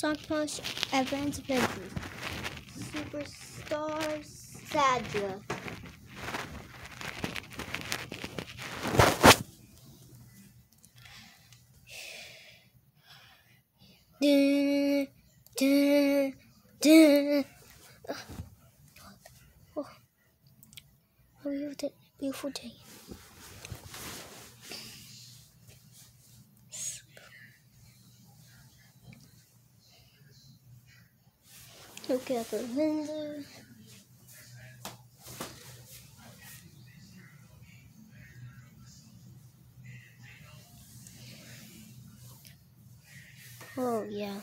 Sonic Punch Advance Adventures. Superstar Sadra. Dun, dun, dun. Oh, a beautiful day. Look out the window. Oh, yeah.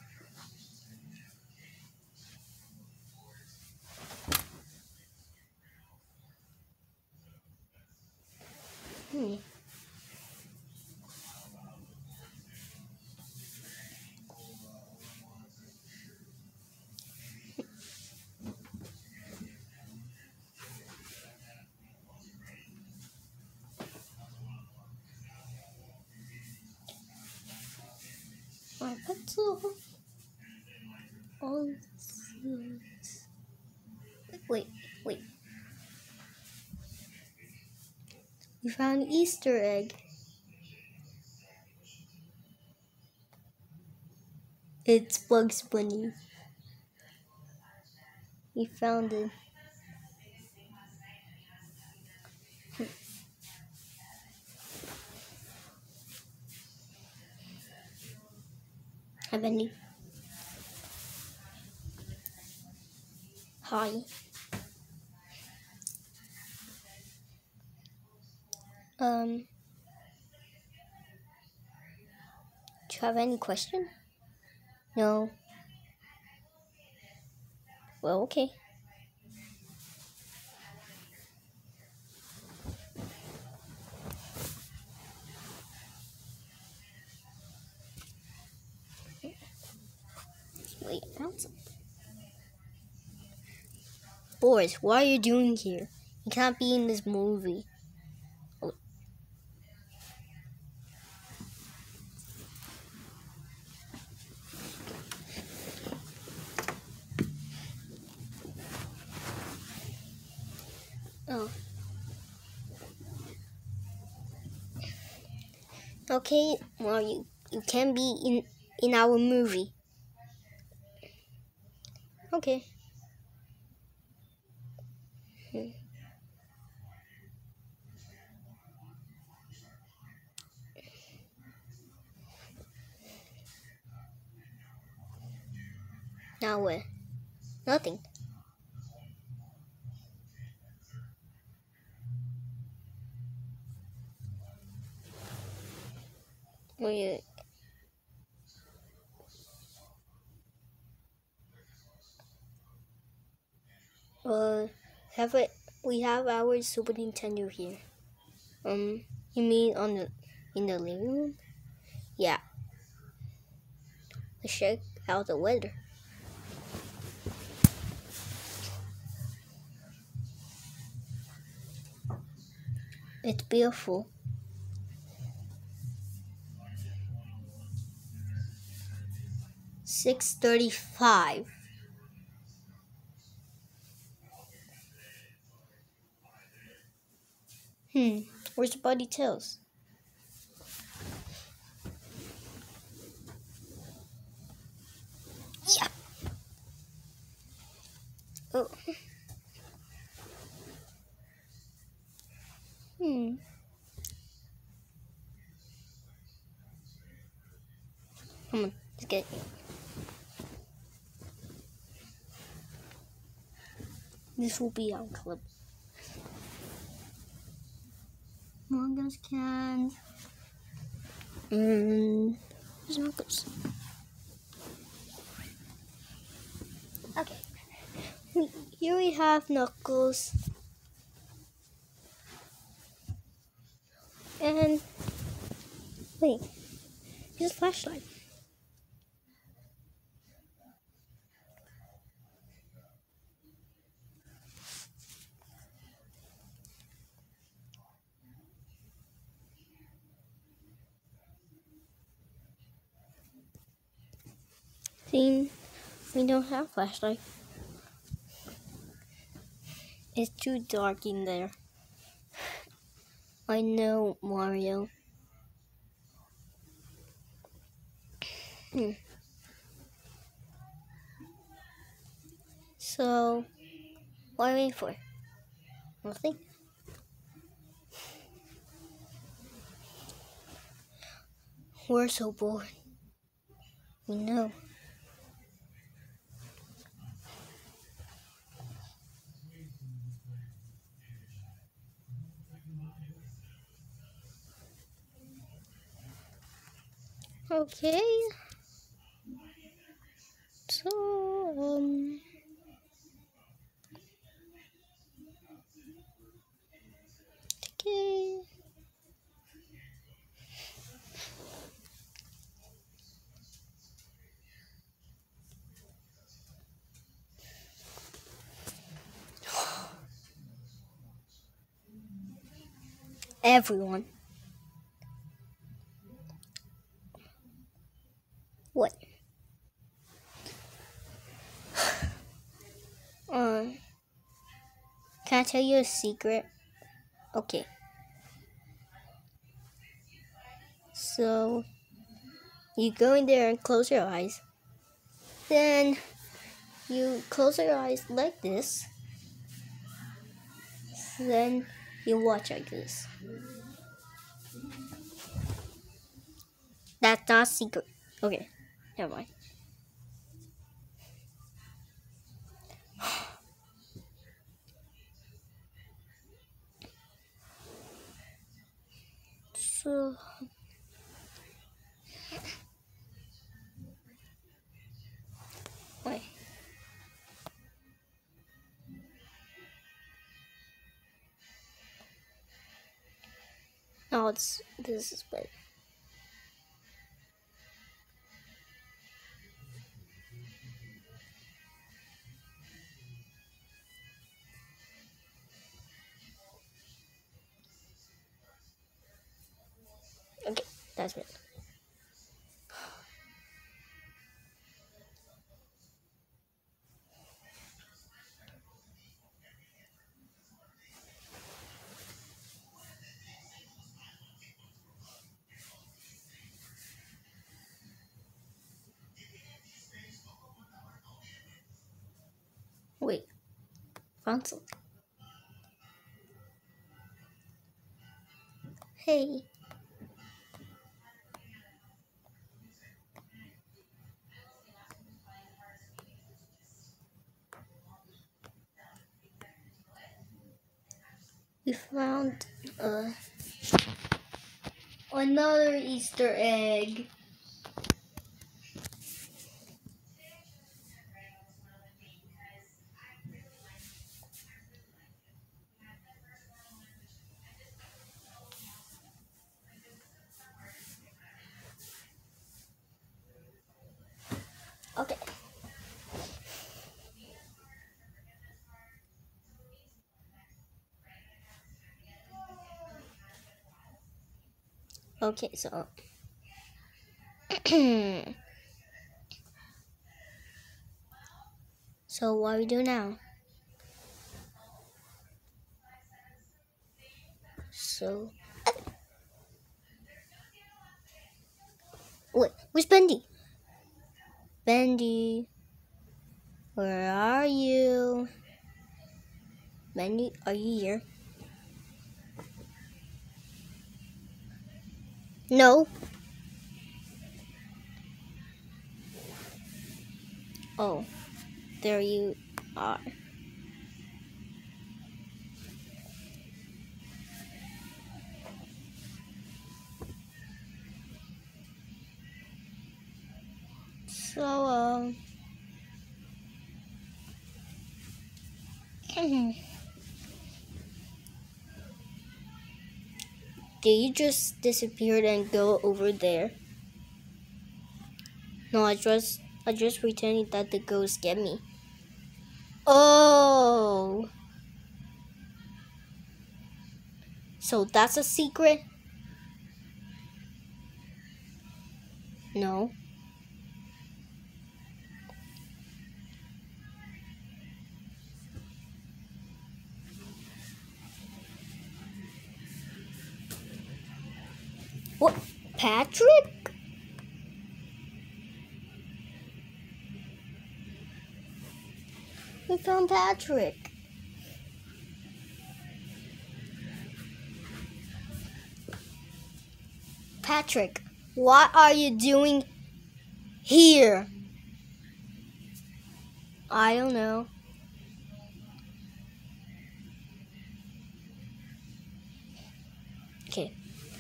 My pencil. All things. Wait. We found an Easter egg. It's Bugs Bunny. We found it. Have any? Hi. Do you have any question? No. Well, okay. Wait, I found something. Boris, what are you doing here? You can't be in this movie. Oh. Okay, well, you can be in our movie. Okay. Now what? Nothing. We we have our Super Nintendo here. You mean in the living room? Yeah. Let's check out the weather. It's beautiful. $6:35. Where's the Buddy Tails? Yeah. Oh. Come on, let's get it. This will be our club. Among Us can. Where's Marcus? Okay. Here we have Knuckles. And wait, here's a flashlight. See, we don't have flashlight. It's too dark in there. I know, Mario. So, what are we waiting for? Nothing? We're so bored. We know. Okay. So, okay. Everyone. What? Can I tell you a secret? Okay. So, you go in there and close your eyes. Then, you close your eyes like this. Then, you watch like this. That's not a secret. Okay, never mind. So, wait. No, this is better. Okay, that's it. Wait, found something. Hey. We found another Easter egg. Okay. Okay, so so what do we do now? So wait, where's Bendy? Bendy, where are you? Bendy, are you here? No. Oh, there you are. So did you just disappear and go over there? No, I just pretending that the ghost get me. Oh, so that's a secret? No. What? Patrick? We found Patrick. Patrick, what are you doing here? I don't know. Okay.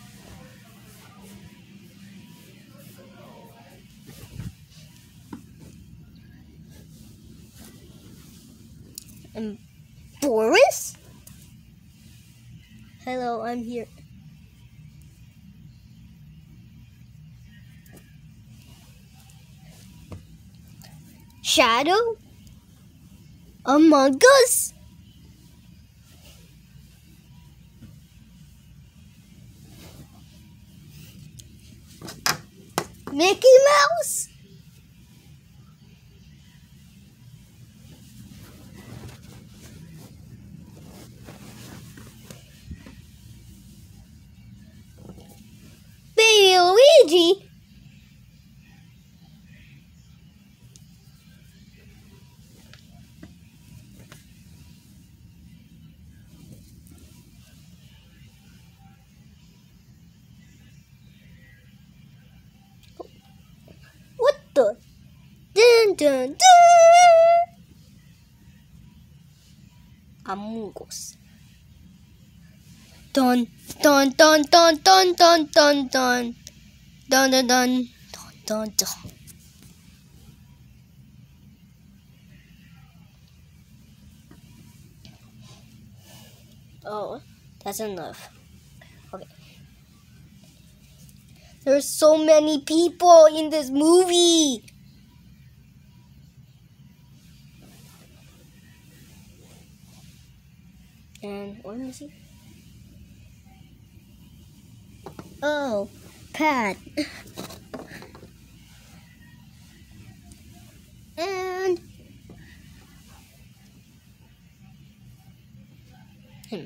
And Boris? Hello, I'm here. Shadow? Among Us? Mickey Mouse? Baby Luigi? What the? Dun dun dun! Among Us. Dun dun dun dun dun dun dun dun dun dun dun dun dun. Oh, that's enough. Okay. There's so many people in this movie. And let me see. Oh, Pat. And him.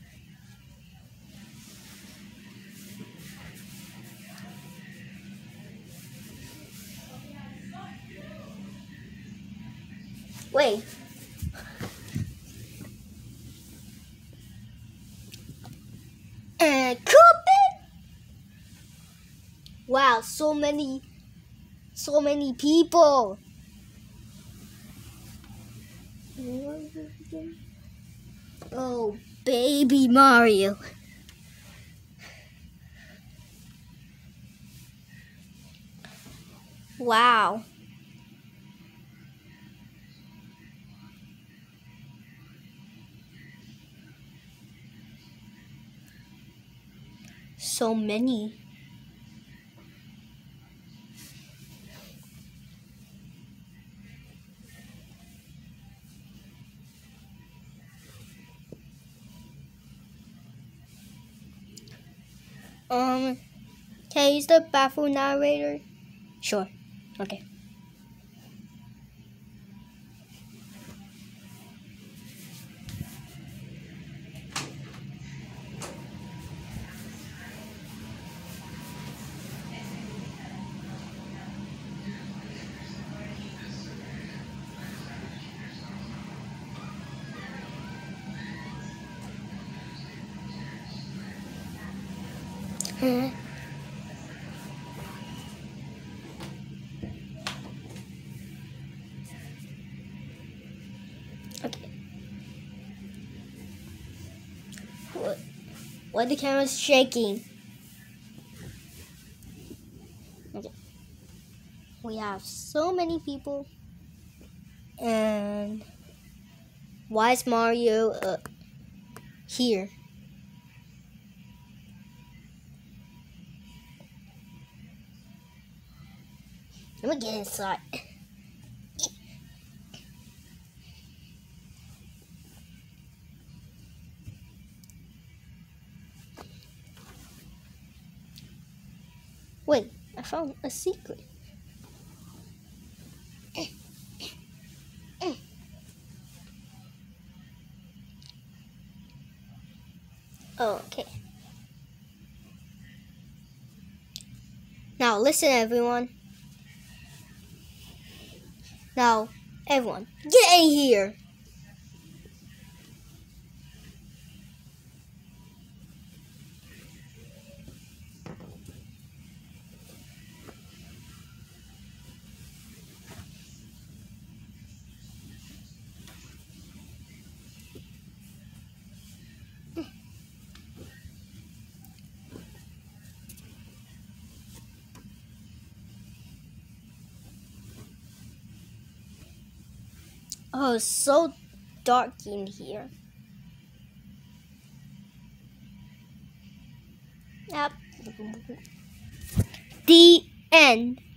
Wait. And Cupid. Wow, so many people. Oh, baby Mario. Wow. So many. Can I use the bathroom narrator? Sure. Okay. Okay. What the camera's shaking? Okay. We have so many people. And why is Mario here? Let me get inside. Wait, I found a secret. Oh, okay. Now listen, everyone. Now, everyone, get in here. Oh, it's so dark in here. Yep. The end.